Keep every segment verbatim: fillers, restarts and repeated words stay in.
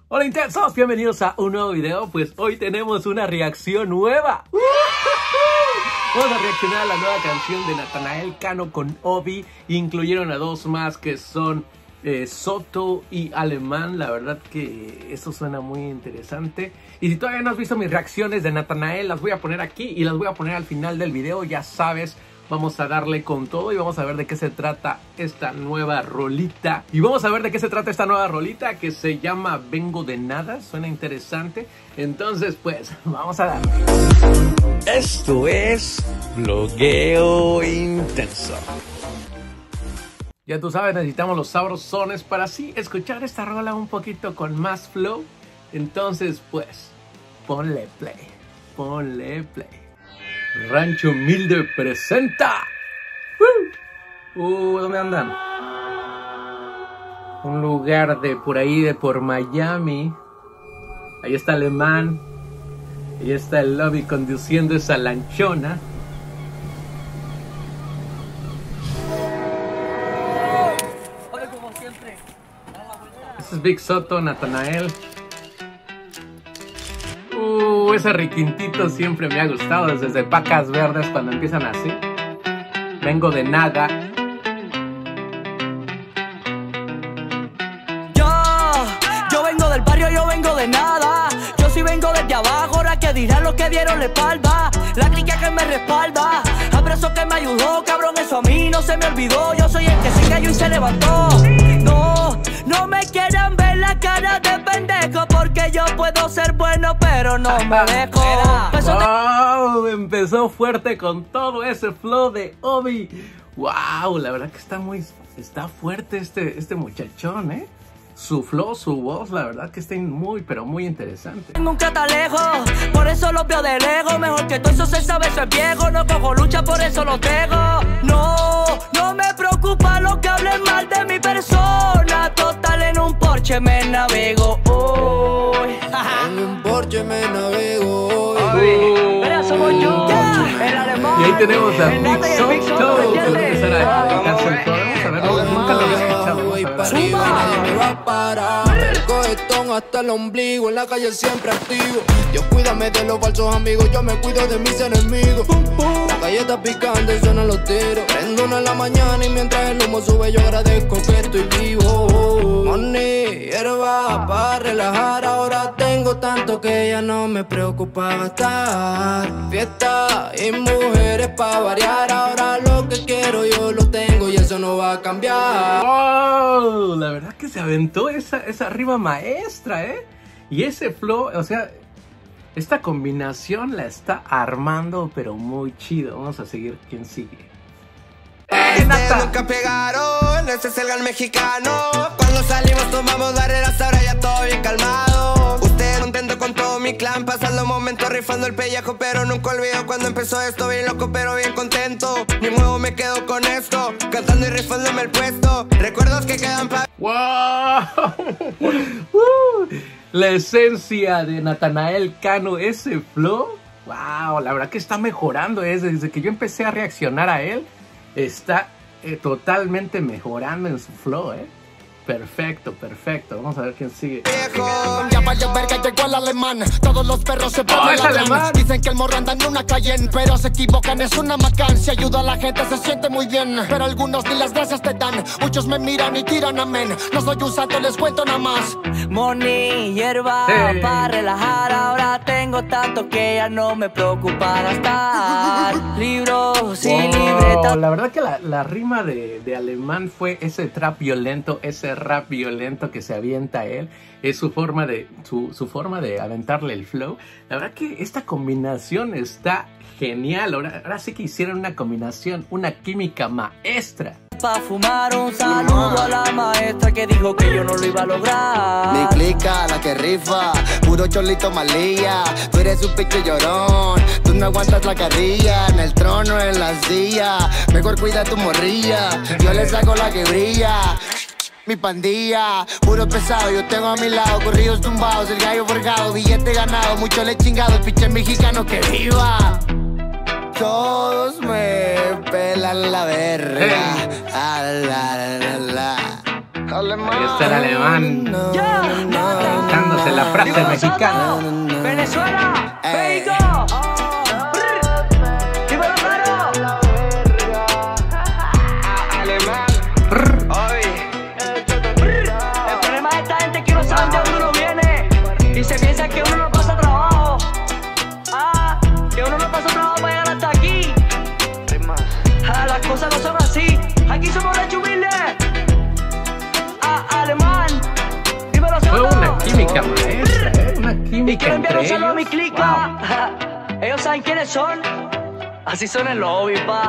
Hola intensos, bienvenidos a un nuevo video. Pues hoy tenemos una reacción nueva. Vamos a reaccionar a la nueva canción de Natanael Cano con Obi. Incluyeron a dos más que son eh, Soto y Alemán. La verdad que eso suena muy interesante. Y si todavía no has visto mis reacciones de Natanael, las voy a poner aquí y las voy a poner al final del video. Ya sabes, vamos a darle con todo y vamos a ver de qué se trata esta nueva rolita. Y vamos a ver de qué se trata esta nueva rolita que se llama Vengo de Nada. Suena interesante. Entonces, pues, vamos a darle. Esto es Blogueo Intenso. Ya tú sabes, necesitamos los sabrosones para así escuchar esta rola un poquito con más flow. Entonces, pues, ponle play. Ponle play. Rancho Humilde presenta. Uh, uh, ¿dónde andan? Un lugar de por ahí, de por Miami. Ahí está Alemán. Ahí está el Lobby conduciendo esa lanchona. Este es Big Soto, Natanael. Uh, ese requintito siempre me ha gustado desde Vacas Verdes cuando empiezan así. Vengo de nada. Yo, yo vengo del barrio, yo vengo de nada. Yo sí vengo desde abajo, ahora que dirán los que dieron la espalda. La clica que me respalda, abrazo que me ayudó, cabrón, eso a mí no se me olvidó. Yo soy el que se cayó y se levantó. No, no me quieran ver la cara de pendejo, porque yo puedo ser bueno, pero no me dejo. Wow, empezó fuerte con todo ese flow de Obi. Wow, la verdad que está muy, está fuerte este, este muchachón, ¿eh? Su flow, su voz, la verdad que está muy, pero muy interesante. Tengo un catalejo, por eso lo veo de lejos. Mejor que todo eso se sabe, eso es viejo. No cojo lucha, por eso lo tengo. No, no me preocupa lo que hablen mal de mi persona. Total, en un Porsche me navego hoy. En un Porsche me navego hoy. Oh. Pero somos yo, yeah. El Alemán. Y ahí tenemos a El Big Nata y el Big Soto, Soto, que va a empezar a dedicarse al coro. Vamos a verlo, nunca lo había escuchado. Voy Vamos para a ver. arriba, nadie me va a parar. El cohetón hasta el ombligo, en la calle siempre activo. Dios cuídame de los falsos amigos, yo me cuido de mis enemigos. La calle está picante, suenan los tiros. Prendo una en la mañana y mientras el humo sube yo agradezco que estoy vivo. Money, hierba para relajar, ahora tengo tanto que ya no me preocupa gastar. Fiesta y mujeres para variar, ahora lo que quiero yo lo tengo y eso no va a cambiar. Oh, la verdad que se aventó esa, esa rima maestra, ¿eh? Y ese flow, o sea, esta combinación la está armando, pero muy chido. Vamos a seguir quién sigue. ¡Eh, Nata! Nunca pegaron, ese es el gal mexicano. Cuando salimos tomamos barreras, ahora ya todo bien calmado. Usted contento con todo mi clan, pasando momentos rifando el pellejo, pero nunca olvido cuando empezó esto. Bien loco pero bien contento, ni nuevo me quedo con esto, cantando y rifándome el puesto. Recuerdos que quedan para... ¡Wow! uh, la esencia de Natanael Cano, ese flow. ¡Wow! La verdad que está mejorando. ¿eh? Desde que yo empecé a reaccionar a él, está eh, totalmente mejorando en su flow, ¿eh? Perfecto, perfecto. Vamos a ver quién sigue. Ya vaya ver que llegó el alemán. Todos los perros se Oh, ponen es la alemán. Dicen que el morro anda en una Cayenne, pero se equivocan, es una Macan. Si ayuda a la gente se siente muy bien, pero algunos ni las gracias te dan. Muchos me miran y tiran amén. No soy un santo, les cuento nada más. Money, hierba Hey. para relajar, ahora tengo tanto que ya no me preocupa gastar. Libros y Wow, libretas. la verdad que la, la rima de, de Alemán fue ese trap violento, ese rap violento que se avienta él. Es su forma de su, su forma de aventarle el flow. La verdad que esta combinación está genial. Ahora, ahora sí que hicieron una combinación, una química maestra. Pa' fumar, un saludo a la maestra que dijo que yo no lo iba a lograr. Mi clica, la que rifa, puro cholito malilla. Tú eres un picho llorón, tú no aguantas la carrilla. En el trono, en la silla, mejor cuida tu morrilla. Yo le saco la que brilla. Mi pandilla, puro pesado, yo tengo a mi lado corridos tumbados, el gallo forjado, billete ganado, mucho le chingado, el pinche mexicano que viva. Todos me pelan la verga. Hey. Ah, la, la, la, la. Ahí está el alemán, echándose Esa es la frase mexicana. Venezuela, Ey. México. Dímelo, claro. Alemán, Obi. El problema de esta gente es que no saben de dónde uno viene y se piensa que uno no pasa trabajo. Ah, que uno no pasa trabajo para llegar hasta aquí. Ah, las cosas no son así. Aquí somos los humildes. Ah, Alemán. Dímelo, Fue solo. una química maestra, ¿eh? Una Y química quiero enviar entre un saludo a mi ellos. clica. Wow. Ellos saben quiénes son. Así son el lobby, pa.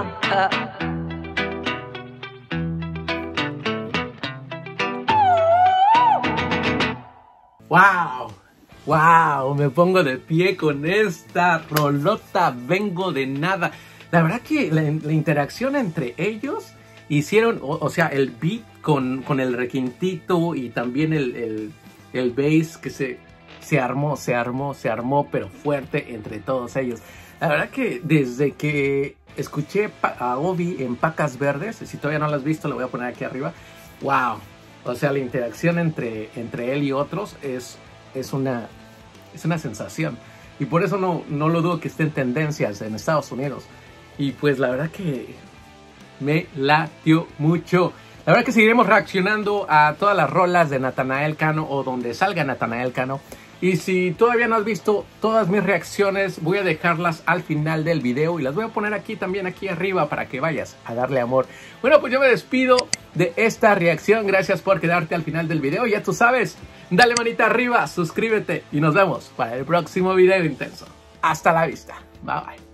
Wow, wow, me pongo de pie con esta rolota, vengo de nada. La verdad que la, la interacción entre ellos hicieron, o, o sea, el beat con, con el requintito y también el, el, el bass que se, se armó, se armó, se armó, pero fuerte entre todos ellos. La verdad que desde que escuché a Obi en Pacas Verdes, si todavía no lo has visto, lo voy a poner aquí arriba. Wow. O sea, la interacción entre, entre él y otros es, es, una, es una sensación. Y por eso no, no lo dudo que esté en tendencias en Estados Unidos. Y pues la verdad que me latió mucho. La verdad que seguiremos reaccionando a todas las rolas de Natanael Cano o donde salga Natanael Cano. Y si todavía no has visto todas mis reacciones, voy a dejarlas al final del video y las voy a poner aquí también, aquí arriba, para que vayas a darle amor. Bueno, pues yo me despido de esta reacción. Gracias por quedarte al final del video. Ya tú sabes, dale manita arriba, suscríbete y nos vemos para el próximo video intenso. Hasta la vista. Bye bye.